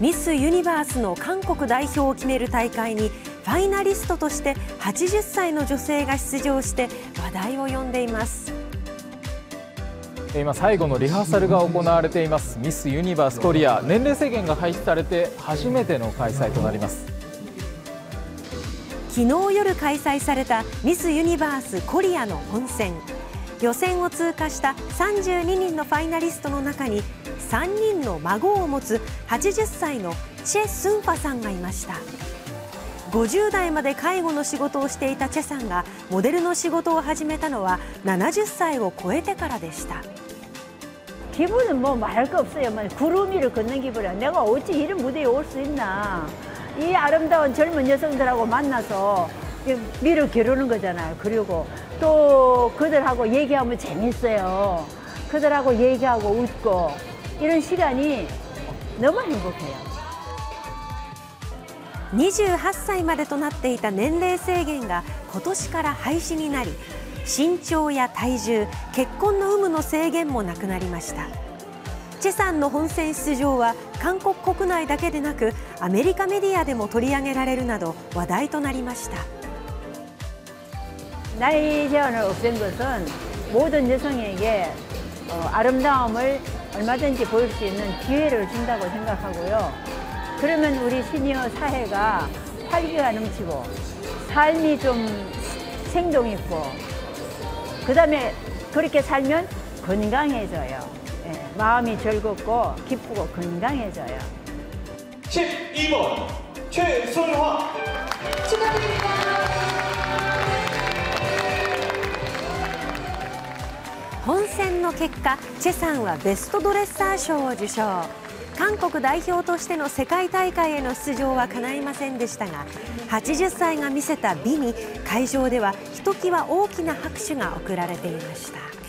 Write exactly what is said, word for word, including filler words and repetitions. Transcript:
ミス・ユニバースの韓国代表を決める大会にファイナリストとしてはちじゅっさいの女性が出場して話題を呼んでいます。 今最後のリハーサルが行われていますミス・ユニバースコリア。年齢制限が廃止されて初めての開催となります。 昨日夜開催されたミス・ユニバースコリアの本戦。予選を通過したさんじゅうににんのファイナリストの中にさんにんの孫を持つはちじゅっさいのチェ・スンファさんがいました。ごじゅう代まで介護の仕事をしていたチェさんがモデルの仕事を始めたのはななじゅっさいを超えてからでした。 기분은 뭐 말할 거 없어요. 구름 위를 걷는 기분이야. 내가 어찌 이런 무대에 올 수 있나. 이 아름다운 젊은 여성들하고 만나서 미를 겨루는 거잖아요. 그리고 또 그들하고 얘기하면 재밌어요. 그들하고 얘기하고 웃고 이런 시간이 너무 행복해요. にじゅうはっさいまでとなっていた年齢制限が今年から廃止になり、身長や体重、結婚の有無の制限もなくなりました。チェさんの本戦出場は韓国国内だけでなくアメリカメディアでも取り上げられるなど話題となりました。 나이 제한을 없앤 것은 모든 여성에게 어, 아름다움을 얼마든지 보일 수 있는 기회를 준다고 생각하고요. 그러면 우리 시니어 사회가 활기가 넘치고 삶이 좀 생동 있고 그 다음에 그렇게 살면 건강해져요. 예, 마음이 즐겁고 기쁘고 건강해져요. 십이 번 최선화 축하드립니다. 本戦の結果、チェさんはベストドレッサー賞を受賞。韓国代表としての世界大会への出場は叶いませんでしたが、はちじゅっさいが見せた美に会場ではひときわ大きな拍手が送られていました。